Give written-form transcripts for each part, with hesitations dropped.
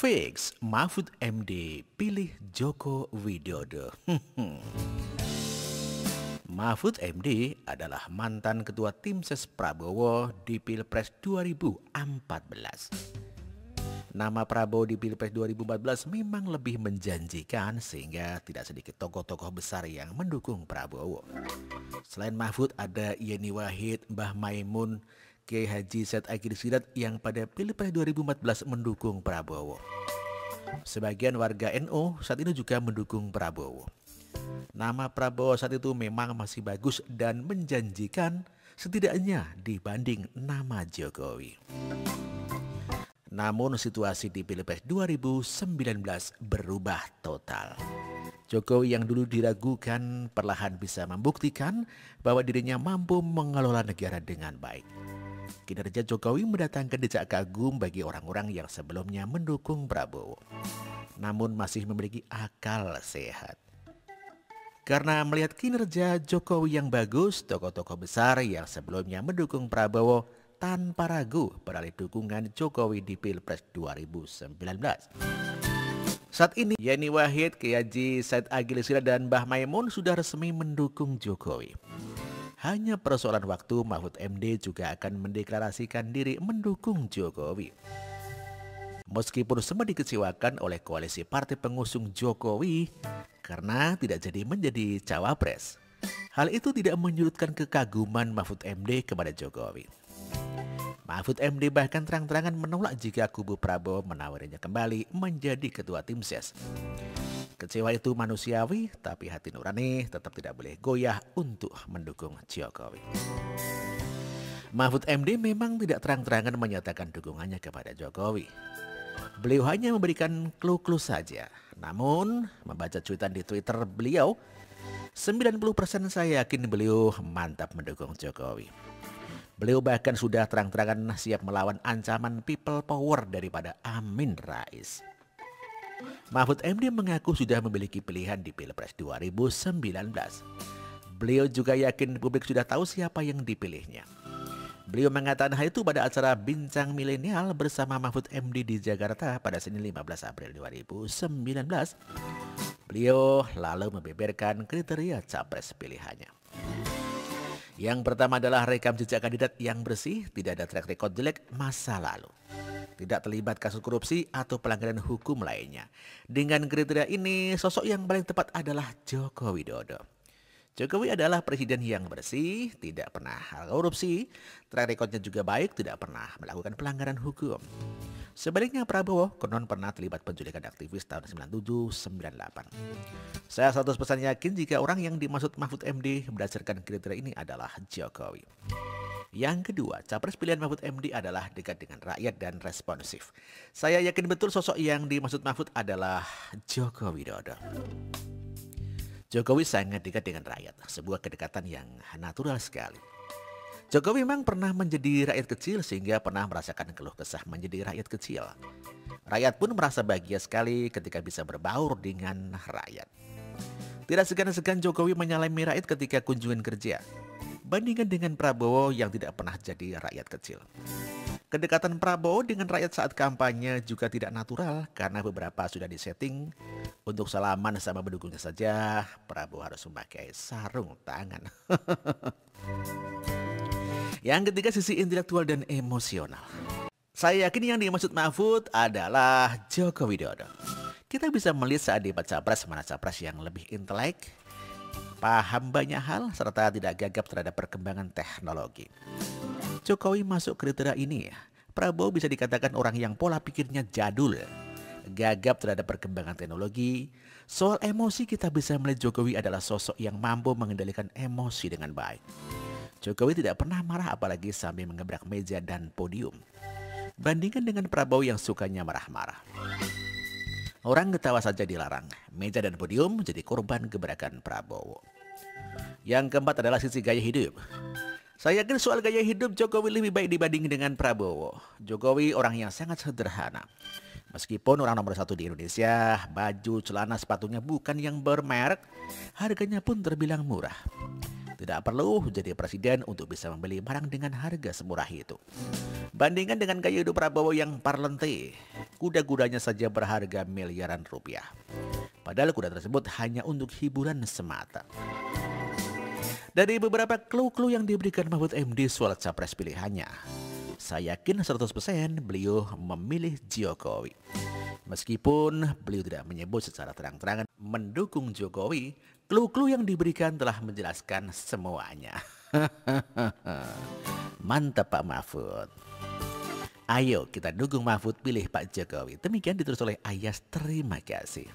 Fix Mahfud MD pilih Joko Widodo. Mahfud MD adalah mantan ketua tim ses Prabowo di Pilpres 2014. Nama Prabowo di Pilpres 2014 memang lebih menjanjikan sehingga tidak sedikit tokoh-tokoh besar yang mendukung Prabowo. Selain Mahfud ada Yeni Wahid, Mbah Maimun, Kiai Haji Said Agil Sirot yang pada Pilpres 2014 mendukung Prabowo. Sebagian warga NU saat ini juga mendukung Prabowo. Nama Prabowo saat itu memang masih bagus dan menjanjikan setidaknya dibanding nama Jokowi. Namun situasi di Pilpres 2019 berubah total. Jokowi yang dulu diragukan perlahan bisa membuktikan bahwa dirinya mampu mengelola negara dengan baik. Kinerja Jokowi mendatangkan decak kagum bagi orang-orang yang sebelumnya mendukung Prabowo, namun masih memiliki akal sehat. Karena melihat kinerja Jokowi yang bagus, tokoh-tokoh besar yang sebelumnya mendukung Prabowo tanpa ragu beralih dukungan Jokowi di Pilpres 2019. Saat ini Yeni Wahid, Kiai Haji Said Agil Sirot dan Mbah Maimun sudah resmi mendukung Jokowi. Hanya persoalan waktu Mahfud MD juga akan mendeklarasikan diri mendukung Jokowi. Meskipun sempat dikecewakan oleh koalisi partai pengusung Jokowi karena tidak jadi menjadi cawapres, hal itu tidak menyurutkan kekaguman Mahfud MD kepada Jokowi. Mahfud MD bahkan terang-terangan menolak jika kubu Prabowo menawarinya kembali menjadi ketua tim ses. Kecewa itu manusiawi, tapi hati nurani tetap tidak boleh goyah untuk mendukung Jokowi. Mahfud MD memang tidak terang-terangan menyatakan dukungannya kepada Jokowi. Beliau hanya memberikan clue-clue saja. Namun, membaca cuitan di Twitter beliau, 90% saya yakin beliau mantap mendukung Jokowi. Beliau bahkan sudah terang-terangan siap melawan ancaman people power daripada Amin Rais. Mahfud MD mengaku sudah memiliki pilihan di Pilpres 2019. Beliau juga yakin publik sudah tahu siapa yang dipilihnya. Beliau mengatakan hal itu pada acara Bincang Milenial bersama Mahfud MD di Jakarta pada Senin 15 April 2019. Beliau lalu membeberkan kriteria capres pilihannya. Yang pertama adalah rekam jejak kandidat yang bersih, tidak ada track record jelek masa lalu, tidak terlibat kasus korupsi atau pelanggaran hukum lainnya. Dengan kriteria ini, sosok yang paling tepat adalah Joko Widodo. Jokowi adalah presiden yang bersih, tidak pernah korupsi, track recordnya juga baik, tidak pernah melakukan pelanggaran hukum. Sebaliknya Prabowo konon pernah terlibat penculikan aktivis tahun 97-98. Saya 100% yakin jika orang yang dimaksud Mahfud MD berdasarkan kriteria ini adalah Jokowi. Yang kedua, capres pilihan Mahfud MD adalah dekat dengan rakyat dan responsif. Saya yakin betul sosok yang dimaksud Mahfud adalah Joko Widodo. Jokowi sangat dekat dengan rakyat, sebuah kedekatan yang natural sekali. Jokowi memang pernah menjadi rakyat kecil sehingga pernah merasakan keluh kesah menjadi rakyat kecil. Rakyat pun merasa bahagia sekali ketika bisa berbaur dengan rakyat. Tidak segan-segan Jokowi menyalami rakyat ketika kunjungan kerja. Bandingkan dengan Prabowo yang tidak pernah jadi rakyat kecil. Kedekatan Prabowo dengan rakyat saat kampanye juga tidak natural karena beberapa sudah disetting. Untuk salaman sama pendukungnya saja, Prabowo harus memakai sarung tangan. Yang ketiga, sisi intelektual dan emosional. Saya yakin yang dimaksud Mahfud adalah Joko Widodo. Kita bisa melihat saat debat capres mana capres yang lebih intelek, paham banyak hal, serta tidak gagap terhadap perkembangan teknologi. Jokowi masuk kriteria ini. Prabowo bisa dikatakan orang yang pola pikirnya jadul, gagap terhadap perkembangan teknologi. Soal emosi kita bisa melihat Jokowi adalah sosok yang mampu mengendalikan emosi dengan baik. Jokowi tidak pernah marah apalagi sambil mengebrak meja dan podium. Bandingkan dengan Prabowo yang sukanya marah-marah. Orang ketawa saja dilarang, meja dan podium menjadi korban gebrakan Prabowo. Yang keempat adalah sisi gaya hidup. Saya yakin soal gaya hidup Jokowi lebih baik dibanding dengan Prabowo. Jokowi orang yang sangat sederhana. Meskipun orang nomor 1 di Indonesia, baju, celana, sepatunya bukan yang bermerek, harganya pun terbilang murah. Tidak perlu jadi presiden untuk bisa membeli barang dengan harga semurah itu. Bandingkan dengan gaya hidup Prabowo yang parlente, kuda-kudanya saja berharga miliaran rupiah. Padahal kuda tersebut hanya untuk hiburan semata. Dari beberapa clue-clue yang diberikan Mahfud MD soal capres pilihannya, saya yakin 100% beliau memilih Jokowi. Meskipun beliau tidak menyebut secara terang-terangan mendukung Jokowi, clue-clue yang diberikan telah menjelaskan semuanya. Mantap Pak Mahfud. Ayo kita dukung Mahfud pilih Pak Jokowi. Demikian ditulis oleh Ayas. Terima kasih.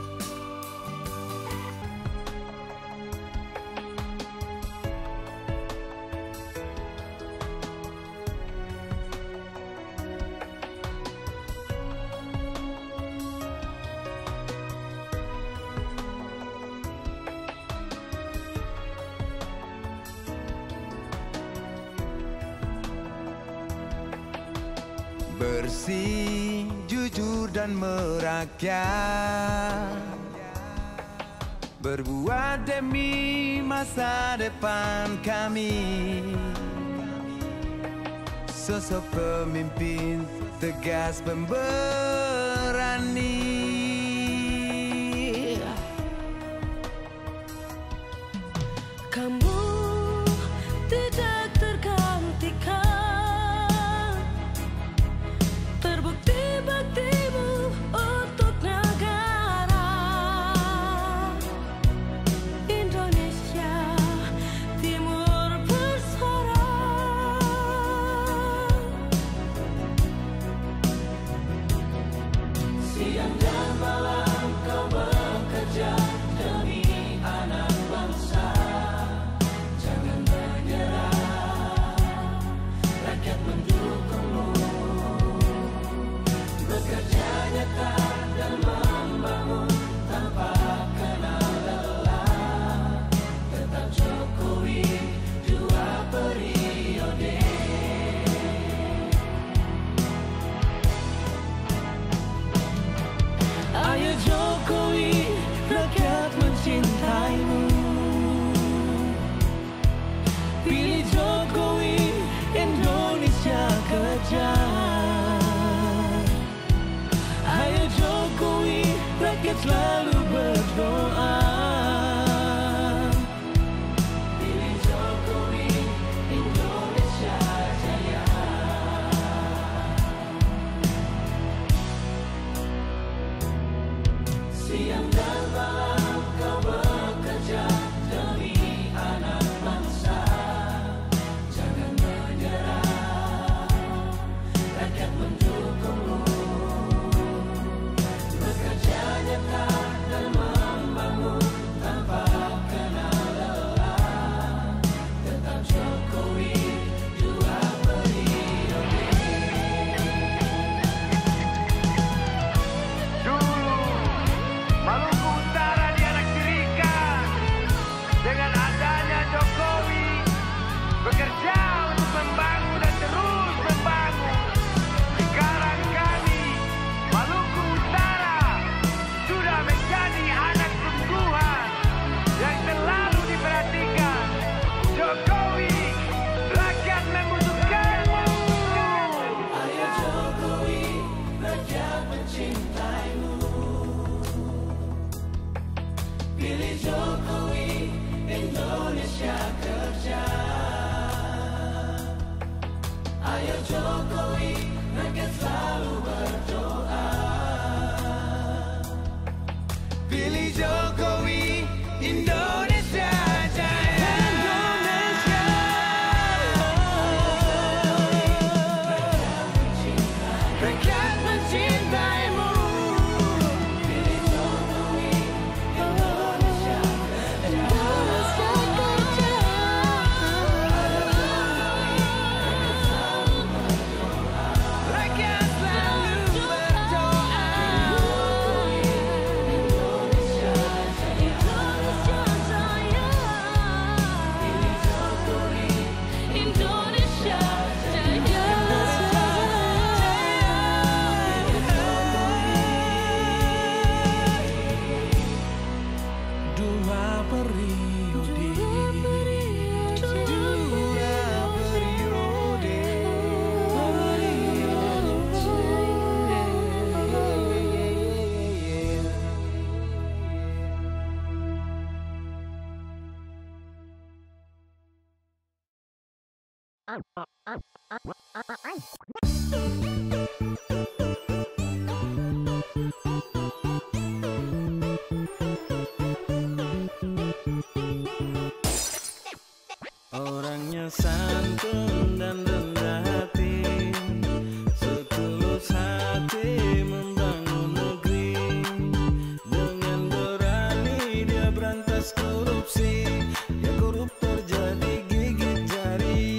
Bersih, jujur dan merakyat, berbuat demi masa depan kami. Sosok pemimpin tegas pemberani. Kamu tidak tergantikan, terbukti baktimu untuk negara Indonesia Timur bersuara. Siang dan malam kau bekerja demi anak bangsa. Jangan menyerah, rakyat mendukungmu. Bekerja nyata dan membangun tanpa kenal lelah. Tetap Jokowi 2 periode. Ayo Jokowi, rakyat mencintaimu. Pilih Jokowi, Indonesia kerja. Ayo Jokowi, rakyat selalu berdoa. Pilih Jokowi, Indonesia jaya. Siang dan malam kau bekerja demi anak bangsa. Jangan menyerah, rakyat mendukungmu. Bekerja nyata dan membangun tanpa kenal lelah. Tetap Jokowi 2 periode. Dulu Maluku Utara dianaktirikan. Dengan adanya Jokowi bekerja untuk membangun dan terus membangun. Sekarang kami Maluku Utara sudah menjadi anak sungguhan yang selalu diperhatikan. Jokowi, rakyat membutuhkanmu. Ayo Jokowi, rakyat mencintaimu. Pilih Jokowi, Indonesia kerja. Ayo Jokowi, rakyat selalu berdoa. Pilih Jokowi, Indonesia jaya. Indonesia. Rakyat mencintaimu. Pilih Jokowi, Indonesia kerja. Indonesia kerja. Rakyat selalu berdoa. Indonesia jaya. Indonesia jaya. Pilih Jokowi, Indonesia jaya. Dua periode. Orangnya santun dan rendah hati, setulus hati membangun negeri. Dengan berani dia berantas korupsi, ya koruptor jadi gigit jari.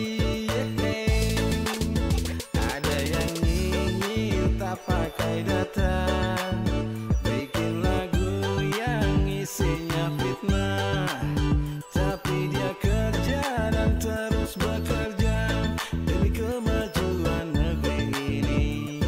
Ada yang nyinyir tak pakai data, bikin lagu yang isinya fitnah. Tapi dia kerja dan terus bekerja demi kemajuan negeri ini.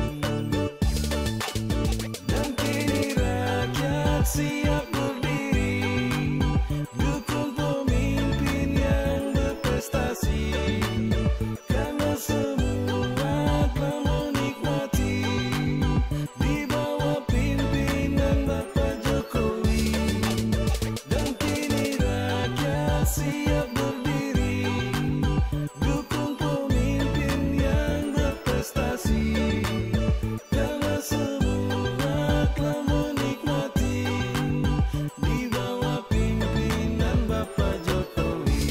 Dan kini rakyat siap berdiri, dukung pemimpin yang berprestasi. Karena semua telah menikmati di bawah pimpinan Bapak Jokowi. Dan kini rakyat siap berdiri, dukung pemimpin yang berprestasi. Karena semua telah menikmati di bawah pimpinan Bapak Jokowi.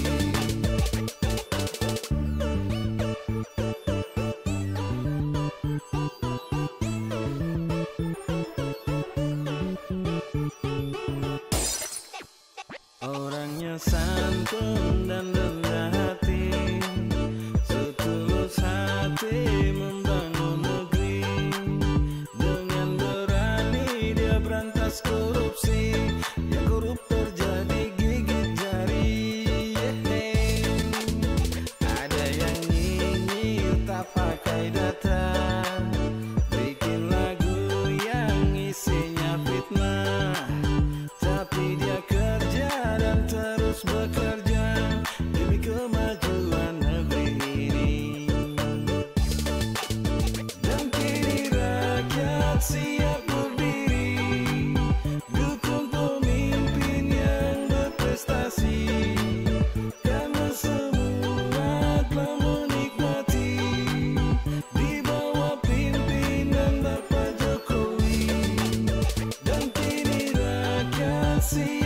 Orangnya santun dan rendah hati, setulus hati membangun negeri. Dengan berani dia berantas korupsi, ya koruptor jadi gigit jari. Ada yang nyinyir tak pakai data, bikin lagu yang isinya fitnah. Tapi dia kerja dan terus bekerja demi kemajuan negeri ini. Dan kini rakyat siap berdiri, dukung pemimpin yang berprestasi. Karena semua telah menikmati di bawah pimpinan Bapak Jokowi. Dan kini rakyat siap